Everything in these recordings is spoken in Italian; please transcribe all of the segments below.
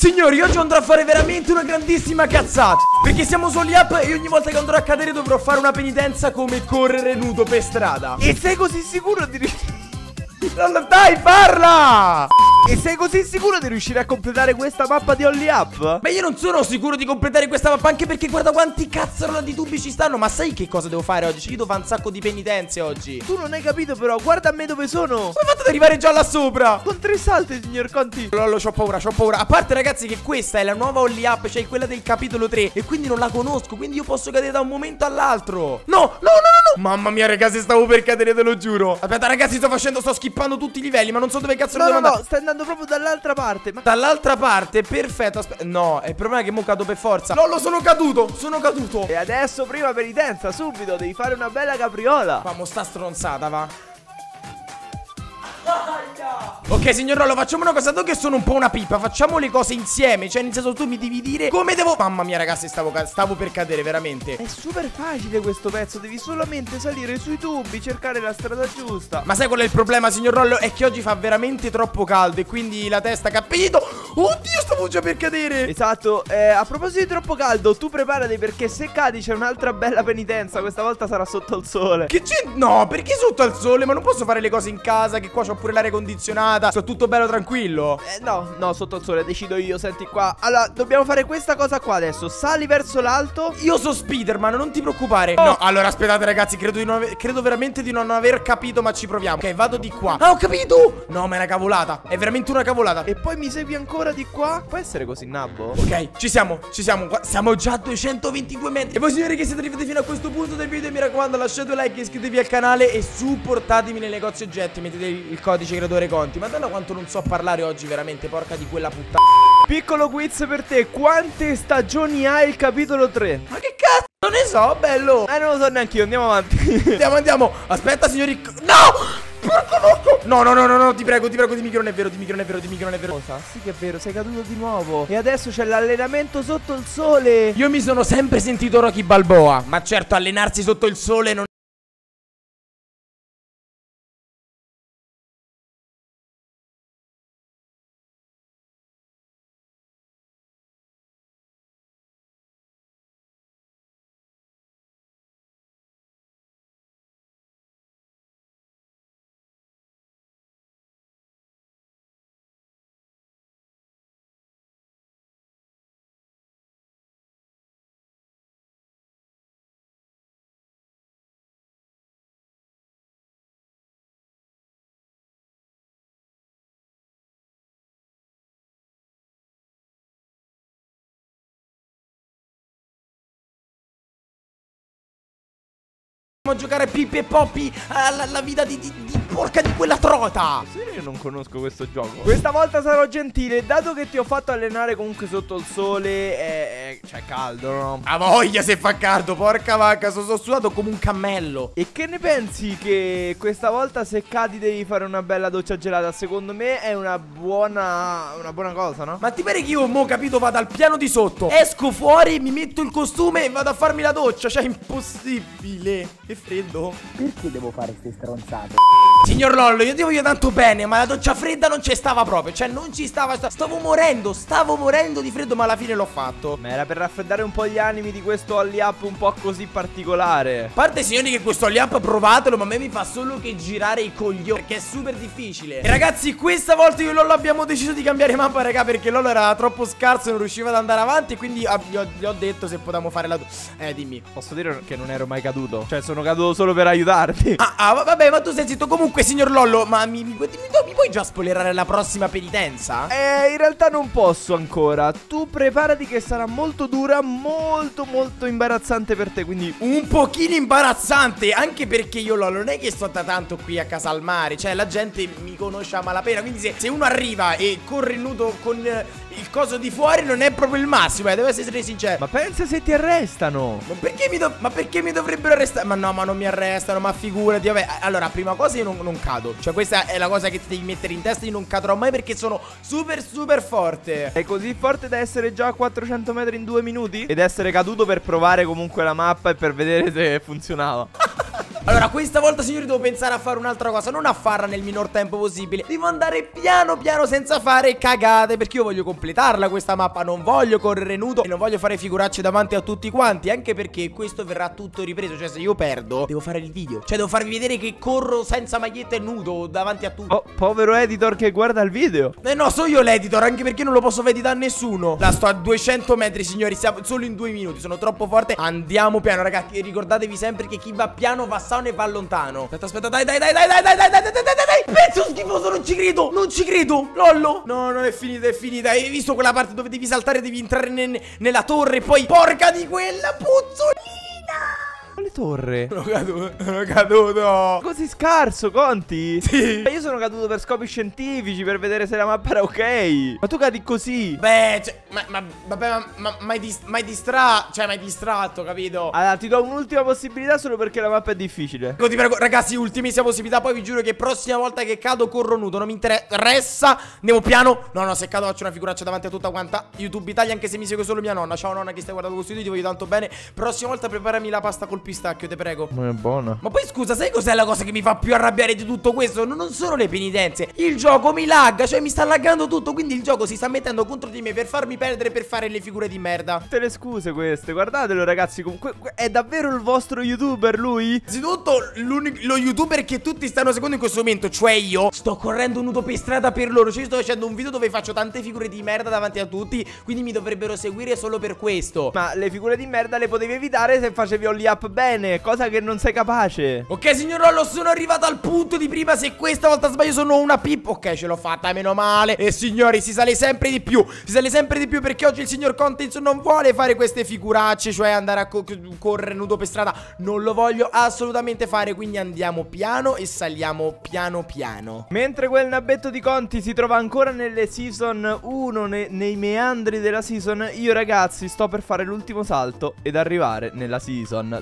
Signori, oggi andrò a fare veramente una grandissima cazzata, perché siamo su Only Up e ogni volta che andrò a cadere dovrò fare una penitenza come correre nudo per strada. E sei così sicuro di Dai, parla! E sei così sicuro di riuscire a completare questa mappa di Only Up? Beh, io non sono sicuro di completare questa mappa, anche perché guarda quanti cazzarola di tubi ci stanno. Ma sai che cosa devo fare oggi? Io devo fare un sacco di penitenze oggi. Tu non hai capito però, guarda a me dove sono. Come hai fatto ad arrivare già là sopra? Con 3 salti, signor Conti. Lollo, c'ho paura, c'ho paura. A parte, ragazzi, che questa è la nuova Only Up, cioè quella del capitolo 3, e quindi non la conosco, quindi io posso cadere da un momento all'altro. No, no, no, no, no. Mamma mia, ragazzi, stavo per cadere, te lo giuro. Aspetta, ragazzi, sto skippando tutti i livelli, ma non so dove cazzo devo andare. No, stai andando proprio dall'altra parte. Ma dall'altra parte, perfetto. Aspetta, no, il problema è che mo cado per forza. Lollo, sono caduto, sono caduto. E adesso, prima penitenza, subito, devi fare una bella capriola. Vamo, sta stronzata, va. Ok, signor Lollo, facciamo una cosa. Dato che sono un po' una pipa, facciamo le cose insieme. Cioè, nel senso, tu mi devi dire come devo. Mamma mia, ragazzi, stavo per cadere, veramente. È super facile questo pezzo. Devi solamente salire sui tubi, cercare la strada giusta. Ma sai qual è il problema, signor Lollo? È che oggi fa veramente troppo caldo e quindi la testa, capito? Oddio, stavo già per cadere. Esatto, a proposito di troppo caldo, tu preparati perché se cadi c'è un'altra bella penitenza. Questa volta sarà sotto il sole. Che c'è? No, perché sotto al sole? Ma non posso fare le cose in casa, che qua c'ho pure l'aria condizionata. Sto tutto bello tranquillo. No, sotto il sole, decido io, senti qua. Allora, dobbiamo fare questa cosa qua adesso. Sali verso l'alto. Io so Spiderman, non ti preoccupare. No, allora aspettate, ragazzi, credo veramente di non aver capito, ma ci proviamo. Ok, vado di qua. Ah, ho capito. No, ma è una cavolata. È veramente una cavolata. E poi mi segui ancora di qua? Può essere così nabbo? Ok, ci siamo. Siamo già a 222 metri. E voi, signori, che siete arrivati fino a questo punto del video, mi raccomando, lasciate un like, iscrivetevi al canale e supportatemi nel negozio oggetti. Mettete il codice creatore Conti. Madonna quanto non so parlare oggi, veramente, porca di quella puttana. Piccolo quiz per te, quante stagioni ha il capitolo 3? Ma che cazzo? Non ne so, bello. Non lo so neanche io, andiamo avanti. Andiamo. Aspetta, signori. No! No, ti prego, dimmi che non è vero. Cosa? Sì che è vero, sei caduto di nuovo. E adesso c'è l'allenamento sotto il sole. Io mi sono sempre sentito Rocky Balboa, ma certo, allenarsi sotto il sole non... giocare a Pippi e Poppy alla vita di porca di quella trota. Sì, io non conosco questo gioco. Questa volta sarò gentile, dato che ti ho fatto allenare comunque sotto il sole. C'è caldo, no? A voglia se fa caldo, porca vacca, sono sudato come un cammello. E che ne pensi che questa volta se cadi devi fare una bella doccia gelata? Secondo me è una buona cosa, no? Ma ti pare che io mo, capito, vado al piano di sotto, esco fuori, mi metto il costume e vado a farmi la doccia? Cioè, impossibile. Che freddo. Perché devo fare queste stronzate? Signor Lollo, io ti voglio tanto bene, ma la doccia fredda non ci stava proprio. Cioè, non ci stava. Stavo morendo di freddo, ma alla fine l'ho fatto. Ma era per raffreddare un po' gli animi di questo Only Up un po' così particolare. A parte, signori, che questo Only Up provatelo, ma a me mi fa solo che girare i coglioni, perché è super difficile. E ragazzi, questa volta io e Lollo abbiamo deciso di cambiare mappa, raga, perché Lollo era troppo scarso e non riusciva ad andare avanti. E quindi gli ho detto se potevamo fare la... dimmi. Posso dire che non ero mai caduto? Cioè, sono caduto solo per aiutarti. Vabbè, ma tu sei zitto. Comunque, signor Lollo, ma mi puoi già spoilerare la prossima penitenza? In realtà non posso ancora. Tu preparati che sarà molto dura, molto imbarazzante per te, quindi... Un pochino imbarazzante, anche perché io, Lollo, non è che sto da tanto qui a casa al mare. Cioè, la gente mi conosce a malapena. Quindi se uno arriva e corre nudo con il coso di fuori non è proprio il massimo, devo essere sincero. Ma pensa se ti arrestano. Ma perché mi dovrebbero arrestare? Ma no, ma non mi arrestano, ma figurati. Vabbè, allora, prima cosa io non cado. Cioè, questa è la cosa che ti devi mettere in testa. Io non cadrò mai perché sono super forte. È così forte da essere già a 400 metri in 2 minuti? Ed essere caduto per provare comunque la mappa e per vedere se funzionava. Allora, questa volta, signori, devo pensare a fare un'altra cosa. Non a farla nel minor tempo possibile. Devo andare piano piano senza fare cagate, perché io voglio completarla questa mappa. Non voglio correre nudo e non voglio fare figuracce davanti a tutti quanti. Anche perché questo verrà tutto ripreso. Cioè, se io perdo, devo fare il video. Cioè, devo farvi vedere che corro senza maglietta e nudo davanti a tutti. Oh, povero editor che guarda il video. No, so io l'editor, anche perché non lo posso vedere da nessuno. La sto a 200 metri, signori. Siamo solo in 2 minuti. Sono troppo forte. Andiamo piano, ragazzi. Ricordatevi sempre che chi va piano va sano e va lontano. Aspetta, dai. Pezzo schifoso, non ci credo. Non ci credo. Lollo. No, non è finita, è finita. Hai visto quella parte dove devi saltare, devi entrare nella torre. Poi, porca di quella puzzolina. Quale torre? Sono caduto. Così scarso, Conti? Sì. Io sono caduto per scopi scientifici, per vedere se la mappa era ok. Ma tu cadi così? Beh, cioè, vabbè, mai distratto, capito? Allora, ti do un'ultima possibilità solo perché la mappa è difficile. Ecco, ti prego, ragazzi, ultimissima possibilità. Poi vi giuro che prossima volta che cado corro nudo. Non mi interessa. Andiamo piano. No, se cado faccio una figuraccia davanti a tutta quanta YouTube Italia, anche se mi segue solo mia nonna. Ciao nonna che stai guardando questo video, ti voglio tanto bene. Prossima volta preparami la pasta col pistacchio, te prego. Ma è buona. Ma poi scusa, sai cos'è la cosa che mi fa più arrabbiare di tutto questo? Non sono le penitenze. Il gioco mi lagga, cioè mi sta laggando tutto. Quindi il gioco si sta mettendo contro di me per farmi perdere, per fare le figure di merda. Tutte le scuse queste, guardatelo ragazzi. Comunque è davvero il vostro youtuber lui? Innanzitutto lo youtuber che tutti stanno seguendo in questo momento, cioè io, sto correndo nudo per strada per loro. Cioè io sto facendo un video dove faccio tante figure di merda davanti a tutti. Quindi mi dovrebbero seguire solo per questo. Ma le figure di merda le potevi evitare se facevi only up bene, cosa che non sei capace. Ok signor Lollo, sono arrivato al punto di prima. Se questa volta sbaglio sono una pippa. Ok, ce l'ho fatta, meno male. E signori, si sale sempre di più. Si sale sempre di più perché oggi il signor Content non vuole fare queste figuracce, cioè andare a correre nudo per strada. Non lo voglio assolutamente fare. Quindi andiamo piano e saliamo piano piano. Mentre quel nabbetto di Conti si trova ancora nelle season 1, nei meandri della season, io ragazzi sto per fare l'ultimo salto ed arrivare nella season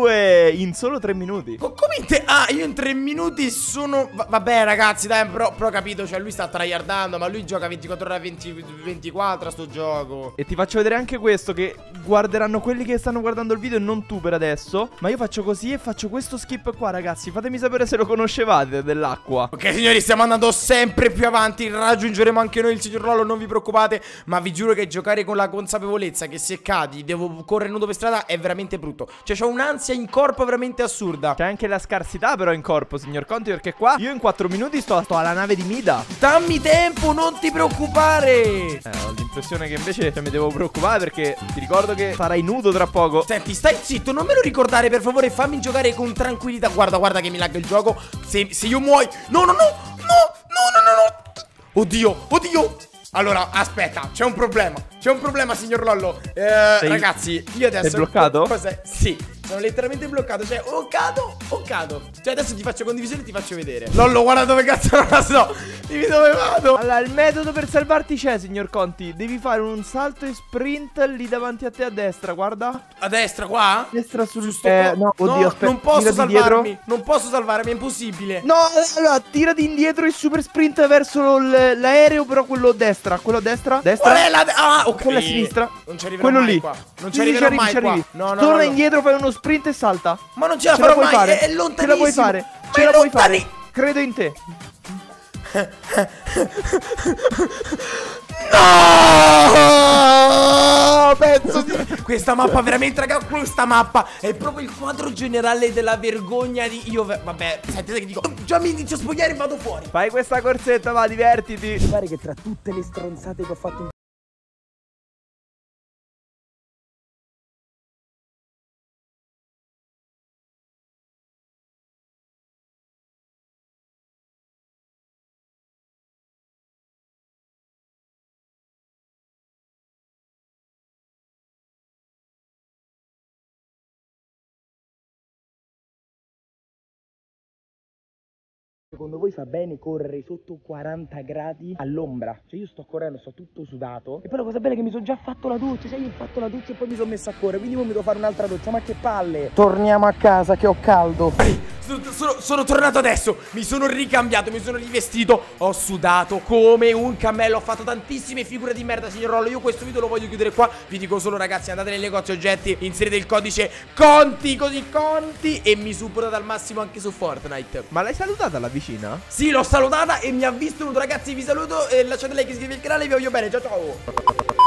2 in solo 3 minuti. Come te? Ah, io in 3 minuti sono... Vabbè ragazzi, dai, però ho capito. Cioè lui sta tryhardando, ma lui gioca 24 ore a 24 a sto gioco. E ti faccio vedere anche questo, che guarderanno quelli che stanno guardando il video, non tu per adesso. Ma io faccio così e faccio questo skip qua, ragazzi. Fatemi sapere se lo conoscevate dell'acqua. Ok signori, stiamo andando sempre più avanti. Raggiungeremo anche noi il signor Lollo, non vi preoccupate. Ma vi giuro che giocare con la consapevolezza che se cadi devo correre nudo per strada è veramente brutto. Cioè c'ho un'ansia in corpo veramente assurda. C'è anche la scarsità però in corpo, signor Conti, perché qua io in 4 minuti sto alla nave di Mida. Dammi tempo, non ti preoccupare. Ho l'impressione che invece mi devo preoccupare, perché ti ricordo che sarai nudo tra poco. Senti, stai zitto, non me lo ricordare per favore. Fammi giocare con tranquillità. Guarda che mi lagga il gioco. Se io muoio. No. Oddio. Allora, aspetta, c'è un problema, signor Lollo. Ragazzi, io adesso... Sei bloccato? Cos'è? Sì, sono letteralmente bloccato. Cioè, o cado. Cioè, adesso ti faccio condivisione e ti faccio vedere. Lollo, guarda dove cazzo non la so. Dimmi dove vado. Allora, il metodo per salvarti c'è, signor Conti. Devi fare un salto e sprint lì davanti a te a destra, guarda. A destra, qua? A destra sul... Giusto no, oddio, aspetta. Non posso salvarmi. Dietro. Non posso salvarmi, è impossibile. No, allora, tirati indietro e super sprint verso l'aereo, però quello a destra. Quello a destra. Destra. Qual è la... Ah, ok. Quello a sinistra. Non ci arriverò quello mai lì. qua. Non ci arriverò mai qua. No. Torna indietro, fai uno sprint e salta. Ma non ce la farò mai, fare. è lontanissimo. Ce la puoi fare. Ma Ce la puoi fare. Credo in te. No, pezzo di... Questa mappa veramente, raga, questa mappa è proprio il quadro generale della vergogna di... vabbè, sentite che dico, già mi inizio a spogliare e vado fuori. Fai questa corsetta, va, divertiti. Mi pare che tra tutte le stronzate che ho fatto in Secondo voi fa bene correre sotto 40 gradi all'ombra? Cioè io sto correndo, sto tutto sudato. E poi la cosa bella è che mi sono già fatto la doccia. Cioè io ho fatto la doccia e poi mi sono messo a correre. Quindi ora mi devo fare un'altra doccia. Ma che palle. Torniamo a casa che ho caldo. Sono tornato adesso. Mi sono ricambiato, mi sono rivestito. Ho sudato come un cammello. Ho fatto tantissime figure di merda, signor Rollo. Io questo video lo voglio chiudere qua. Vi dico solo, ragazzi, andate nel negozio oggetti, inserite il codice Conti, così Conti, e mi supportate al massimo anche su Fortnite. Ma l'hai salutata la vicina? Sì, l'ho salutata e mi ha visto, ragazzi. Vi saluto e lasciate like, iscrivetevi al canale. Vi voglio bene, ciao ciao.